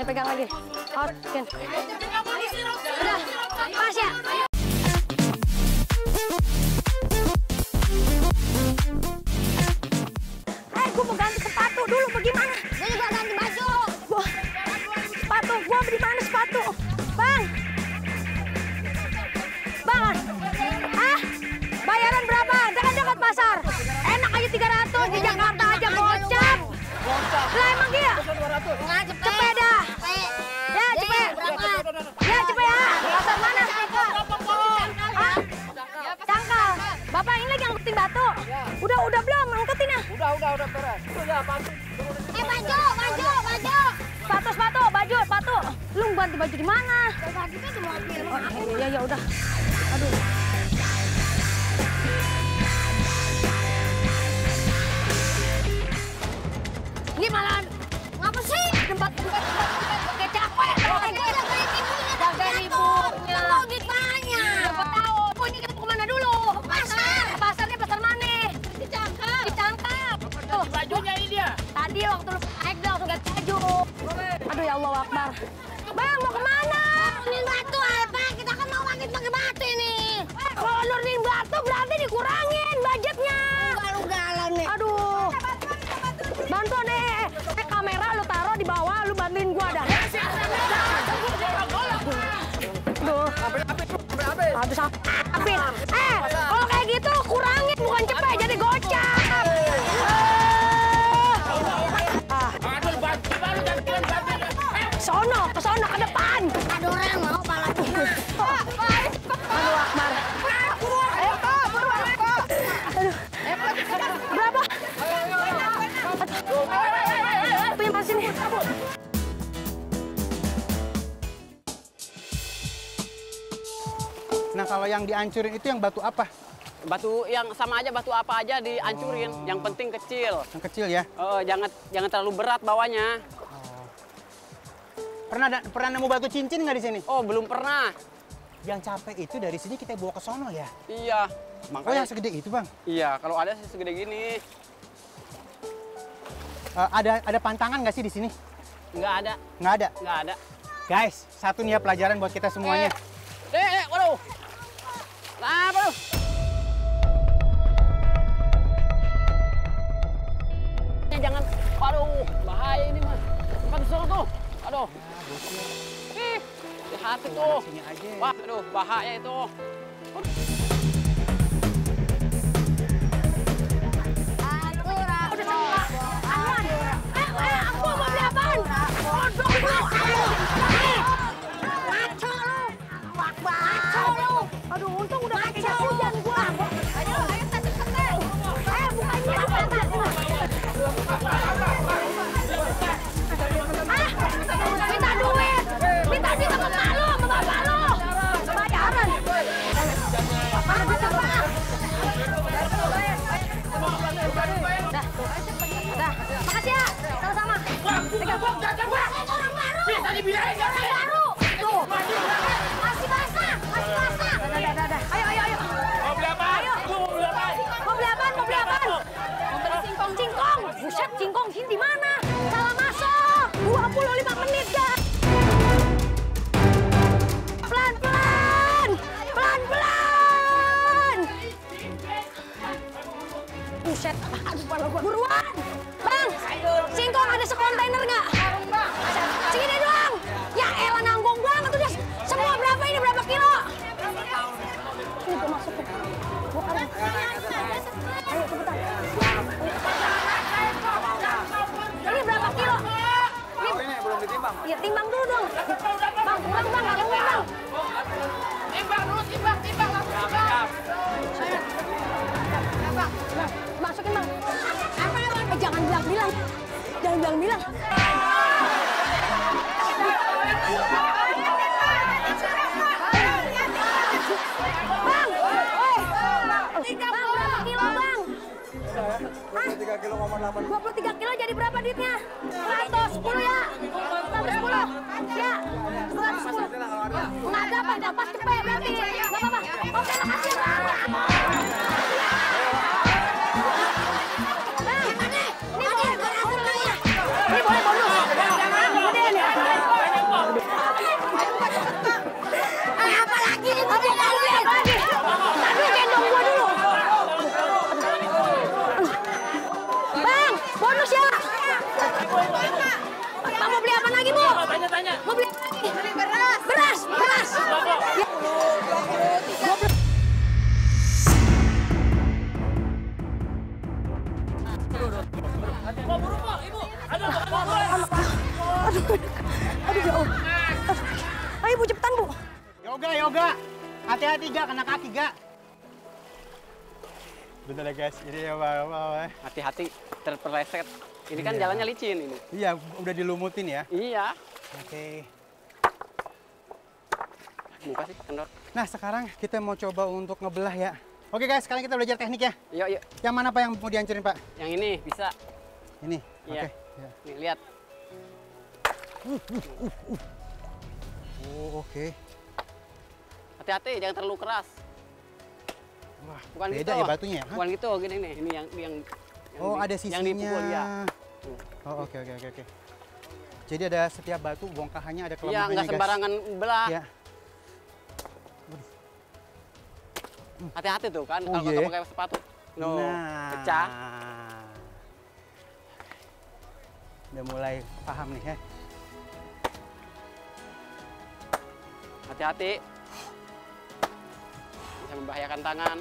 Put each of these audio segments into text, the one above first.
Saya pegang lagi. Oke. Udah, pas ya. Gue mau ganti sepatu dulu, bagaimana? Gue juga ganti baju. Sepatu, gue di mana sepatu? Bang! Bang! Ah? Bayaran berapa? Dekat-dekat pasar. Enak aja 300, di Jakarta aja gocap. Lah emang dia? Nggak, cepet. Cepet dah. Ya, cepet. Ya, cepet ya. Pasar mana? Ah? Cangkal. Bapak ini lagi angkutin batu. Udah belum angkutin ya? Udah beres. Baju. Sepatu. Lu ganti baju di mana? Bajunya di mobil. Ya udah. Aduh. Ini malah ngapa sih? Tempat pakai capek. Jagain ibunya. Logikanya. Siapa tahu. Oh, ini kita kemana dulu? Pasar. Pasarnya pasar mana? Ditangkap. Tuh. Bajunya ini dia. Tadi waktu lu naik dah langsung ganti baju. Aduh ya Allah Akbar. Bang mau kemana? Nurunin batu apa? Kita kan mau pakai batu ini. Kalau nurunin batu berarti dikurangin budgetnya. Udah nih. Aduh. Bantu deh. Kamera lu taruh di bawah, lu bantuin gua dah. Aduh. Habis. Kalau kayak gitu kurangin bukan cepet jadi gocap. Ke sono ke depan. Ada orang mau pala. Aduh Akbar. Aduh. Berapa? Punya pas ini. Nah, kalau yang dihancurin itu yang batu apa? Batu yang sama aja, batu apa aja dihancurin. Yang penting kecil. Yang kecil ya? Jangan terlalu berat bawanya. Pernah nemu batu cincin nggak di sini? Oh, belum pernah. Yang capek itu dari sini kita bawa ke sono ya? Iya. Oh, yang segede itu, Bang? Iya, kalau ada sih segede gini. Ada pantangan nggak sih di sini? Nggak ada. Nggak ada? Nggak ada. Guys, satu nih ya pelajaran buat kita semuanya. Waduh. Apa lu? Jangan, waduh, bahaya ini mah. Bukan disuruh tuh. Aduh. Hati tuh. Wah, aduh, bahaya itu. Aku mau beli apaan? Ngaco lu. Aduh, untung udah pakai jas hujan gua. Ayo cepet. Bukannya minta duit sama emak lu, sama bapak lu. Bayaran. Dah. Makasih ya. Sama-sama. Pegang. Orang baru. Bisa dibiayain orang baru. Tuh. Masih basah. Dah. Ayo. Mau beli apa? Mau beli apaan? Mau beli singkong. Buset, singkong sini di mana? Salah masuk. 25 menit dah. Pelan-pelan. Buset. Buruan. Bang, singkong ada sekontainer nggak? Segini doang. Ya elah nanggung banget udah. Semua berapa ini? Berapa kilo? Ini gue masukin. Gue karung. Ayo cepetan. Ini berapa kilo? Ini belum ditimbang. Iya timbang dulu dong. Bang, bukan bang, nggak boleh bang. Timbang dulu, timbang. Masukin bang. Jangan bilang-bilang. Bang, berapa kilo bang? 23 kilo 8. 23 kilo jadi berapa duitnya? 110 ya? 110? Ya, 110. Nggak ada pas cepet berarti. Nggak apa-apa. Oke, makasih bang. Bang, ini boleh bonus. Gede nih. cepetan, Bu. Yoga. Hati-hati gak, kena kaki gak. Bentar ya guys, ini ya bang. Hati-hati terpeleset. Ini kan Iya. jalannya licin ini. Iya, udah dilumutin ya. Iya. Oke. Buka sih, kendor. Nah sekarang kita mau coba untuk ngebelah ya. Oke guys, sekarang kita belajar teknik ya. Yuk. Yang mana Pak yang mau dihancurin Pak? Yang ini bisa. Ini. Iya. Oke. Ya. Nih, lihat. Oh, oke. Hati-hati, jangan terlalu keras. Wah, Bukan beda gitu. ya batunya ya? Hah? Bukan gitu, gini nih. Ini yang Oh, ada Yang sisinya. dipukul ya. Oh, oke. Jadi ada setiap batu bongkahannya ada Iya, kelemahannya nggak guys. sembarangan belah. Ya. Hati-hati tuh kan, Oh, kalau iya. nggak pakai sepatu. No, pecah. Udah mulai paham nih ya. Hati-hati. Bisa membahayakan tangan.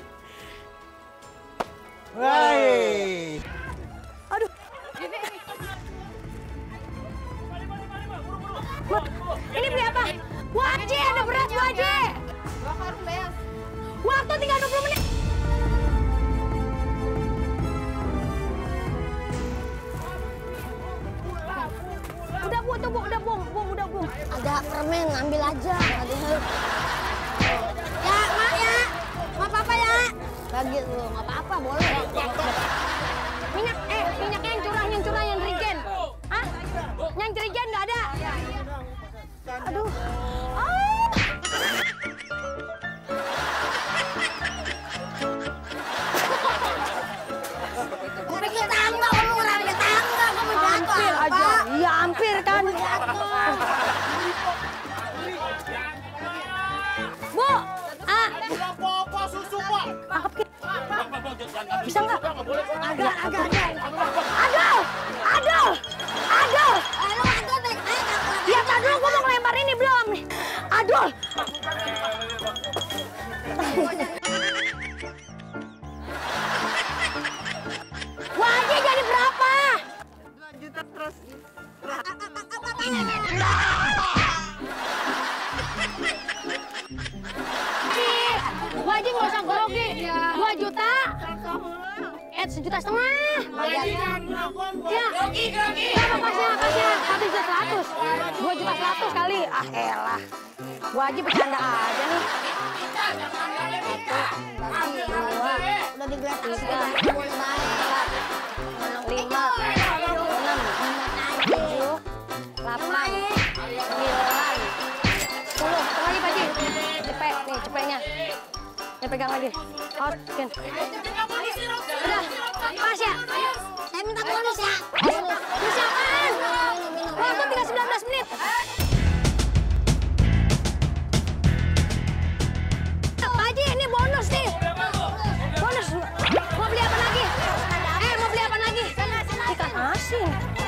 Woi. Aduh. Ini beli apa? Waji, ada berat Waji. Waktu tinggal 20 menit. Udah Bu, tuh Bu, udah Bu. Ada permen, ambil aja. Ya, Mak ya. Nggak apa-apa ya. Bagi lu, nggak apa-apa, boleh. Minyaknya yang curah yang regen. Hah? Yang regen nggak ada. Aduh. Ngerampil tangga, kamu ngerampil tangga, kamu jatuh Hampir apa? aja. Iya, hampir kan. Bu, Apa susu, Pak? angkat ki. Bisa nggak? Agak. Aduh. Aduh, agak deh. Ya, tak dulu gua mau ngelempar ini belum nih. Aduh. Wajib jadi berapa? 2 juta terus. Wajib nggak usah grogi. 2 juta. 1,5 juta. Ya. Kasih 1,1 juta. 2,1 juta kali. Ah elah. Wajib bercanda aja nih. Udah digratis. 3, 4, 5, 6, 7, 8, 9, 10. Satu lagi Pak Ji. Cepet nih, cepetnya. Ini pegang lagi. Awas, Ken. Udah, pas ya? Saya minta bonus ya. Bonus apaan? Waktu tinggal 19 menit. Pak Haji, ini bonus nih. Bonus. Mau beli apa lagi? Mau beli apa lagi? Ikan asin.